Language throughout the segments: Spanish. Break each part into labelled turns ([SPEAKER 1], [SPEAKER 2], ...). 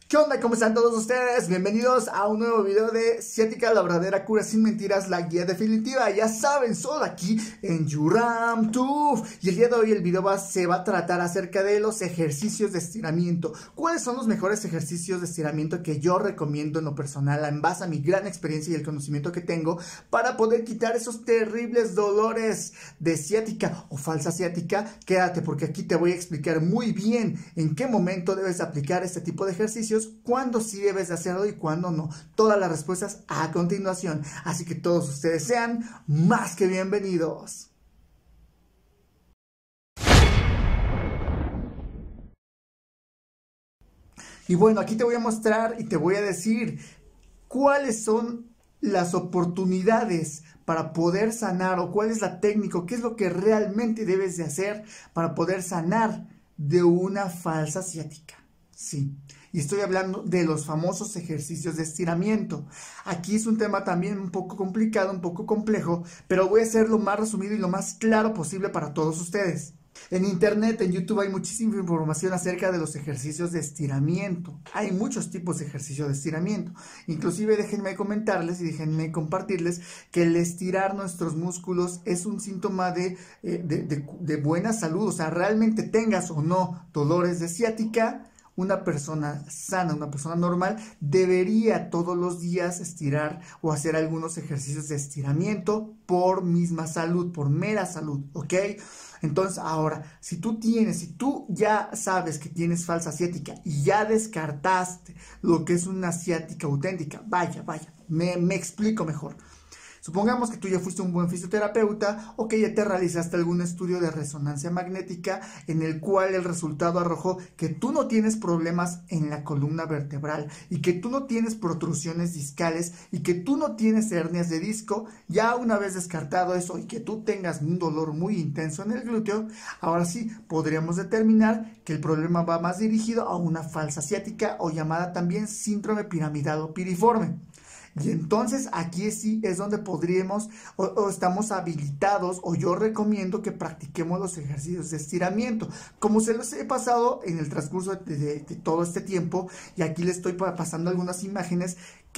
[SPEAKER 1] ¿Qué onda? ¿Cómo están todos ustedes? Bienvenidos a un nuevo video de Ciática, la verdadera cura sin mentiras, la guía definitiva. Ya saben, solo aquí en YouramTube. Y el día de hoy el video se va a tratar acerca de los ejercicios de estiramiento. ¿Cuáles son los mejores ejercicios de estiramiento que yo recomiendo en lo personal, en base a mi gran experiencia y el conocimiento que tengo, para poder quitar esos terribles dolores de ciática o falsa ciática? Quédate, porque aquí te voy a explicar muy bien en qué momento debes aplicar este tipo de ejercicios, cuándo sí debes de hacerlo y cuándo no. Todas las respuestas a continuación. Así que todos ustedes sean más que bienvenidos. Y bueno, aquí te voy a mostrar y te voy a decir cuáles son las oportunidades para poder sanar, o cuál es la técnica, qué es lo que realmente debes de hacer para poder sanar de una falsa ciática. Sí, y estoy hablando de los famosos ejercicios de estiramiento. Aquí es un tema también un poco complicado, un poco complejo, pero voy a hacer lo más resumido y lo más claro posible para todos ustedes. En internet, en YouTube, hay muchísima información acerca de los ejercicios de estiramiento. Hay muchos tipos de ejercicios de estiramiento. Inclusive déjenme comentarles y déjenme compartirles que el estirar nuestros músculos es un síntoma de buena salud. O sea, realmente tengas o no dolores de ciática, una persona sana, una persona normal, debería todos los días estirar o hacer algunos ejercicios de estiramiento por misma salud, por mera salud, ¿ok? Entonces, ahora, si tú ya sabes que tienes falsa ciática y ya descartaste lo que es una ciática auténtica, vaya, me explico mejor. Supongamos que tú ya fuiste un buen fisioterapeuta o que ya te realizaste algún estudio de resonancia magnética en el cual el resultado arrojó que tú no tienes problemas en la columna vertebral y que tú no tienes protrusiones discales y que tú no tienes hernias de disco. Ya una vez descartado eso y que tú tengas un dolor muy intenso en el glúteo, ahora sí podríamos determinar que el problema va más dirigido a una falsa ciática, o llamada también síndrome piramidal o piriforme. Y entonces aquí sí es donde podríamos o estamos habilitados, o yo recomiendo que practiquemos los ejercicios de estiramiento, como se los he pasado en el transcurso de todo este tiempo. Y aquí les estoy pasando algunas imágenes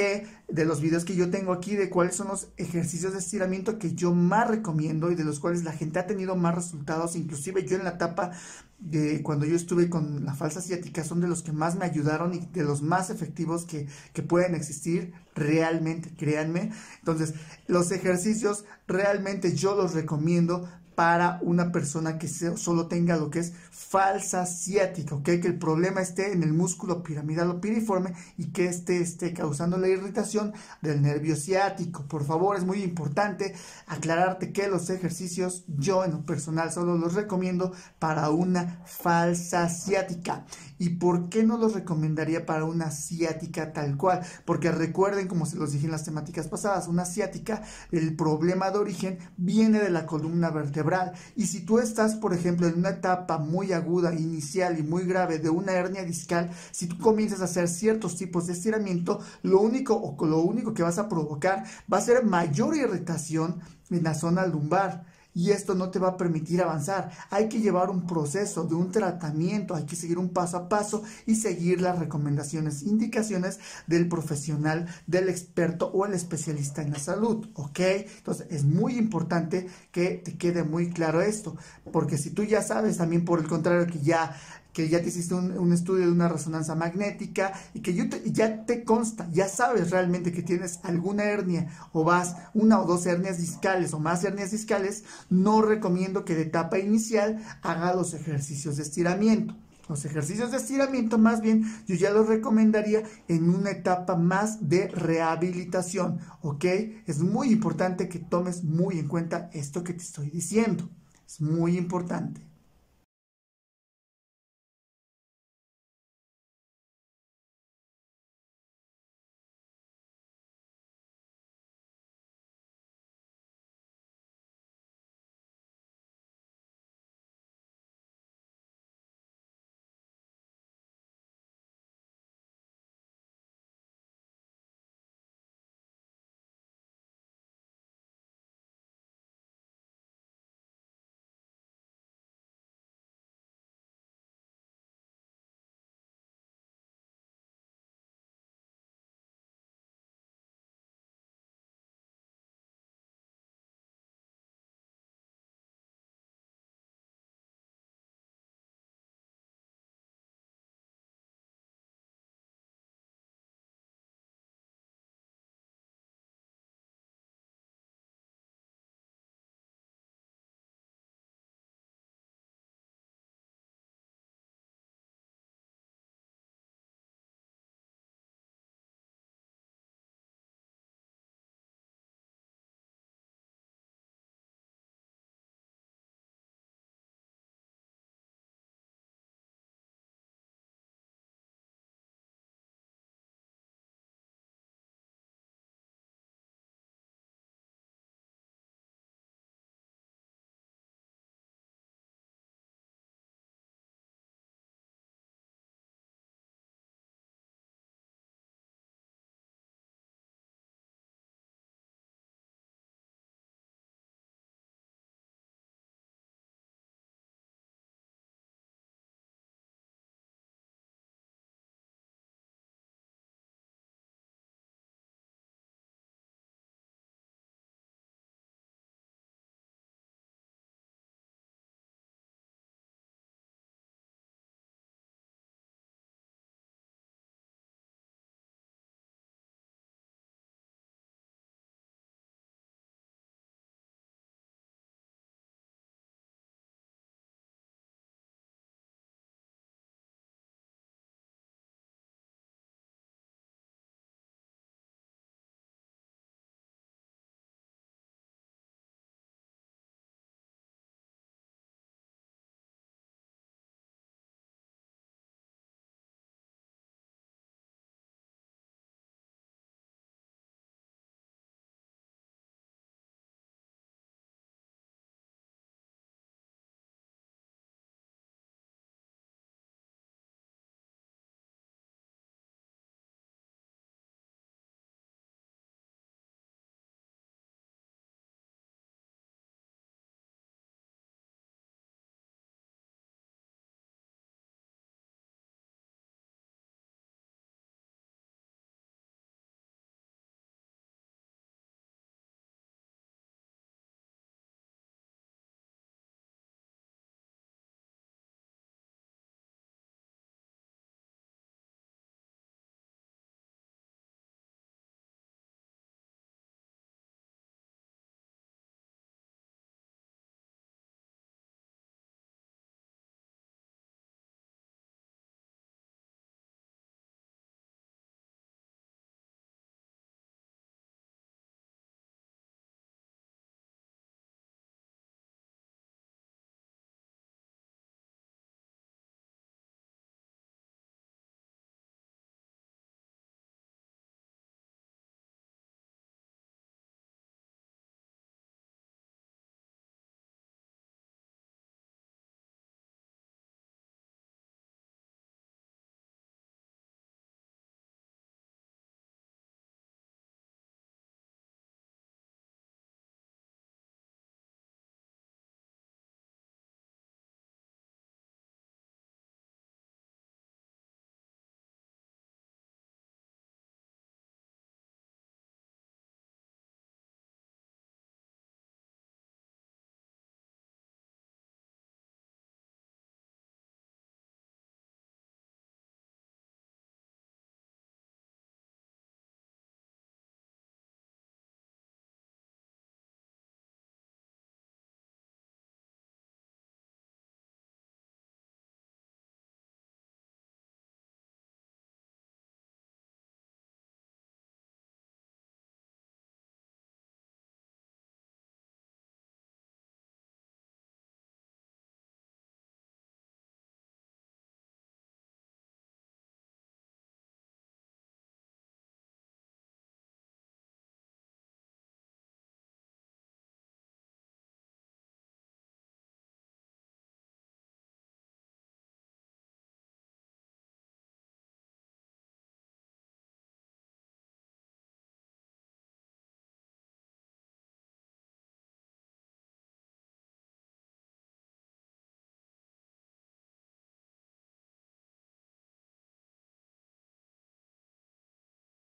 [SPEAKER 1] de los videos que yo tengo aquí, de cuáles son los ejercicios de estiramiento que yo más recomiendo y de los cuales la gente ha tenido más resultados. Inclusive yo en la etapa de cuando yo estuve con la falsa ciática, son de los que más me ayudaron y de los más efectivos que pueden existir realmente, créanme. Entonces, los ejercicios realmente yo los recomiendo para una persona que solo tenga lo que es falsa ciática, ¿ok? Que el problema esté en el músculo piramidal o piriforme y que esté causando la irritación del nervio ciático. Por favor, es muy importante aclararte que los ejercicios yo en lo personal solo los recomiendo para una falsa ciática. ¿Y por qué no los recomendaría para una ciática tal cual? Porque recuerden, como se los dije en las temáticas pasadas, una ciática, el problema de origen viene de la columna vertebral. Y si tú estás, por ejemplo, en una etapa muy aguda, inicial y muy grave de una hernia discal, si tú comienzas a hacer ciertos tipos de estiramiento, lo único que vas a provocar va a ser mayor irritación en la zona lumbar. Y esto no te va a permitir avanzar. Hay que llevar un proceso de un tratamiento, hay que seguir un paso a paso y seguir las recomendaciones, indicaciones del profesional, del experto o el especialista en la salud, ¿ok? Entonces es muy importante que te quede muy claro esto, porque si tú ya sabes también, por el contrario, que ya te hiciste un estudio de una resonancia magnética y que ya te consta, ya sabes realmente que tienes alguna hernia o una o dos hernias discales o más hernias discales, no recomiendo que de etapa inicial haga los ejercicios de estiramiento. Los ejercicios de estiramiento más bien yo ya los recomendaría en una etapa más de rehabilitación, ¿ok? Es muy importante que tomes muy en cuenta esto que te estoy diciendo. Es muy importante.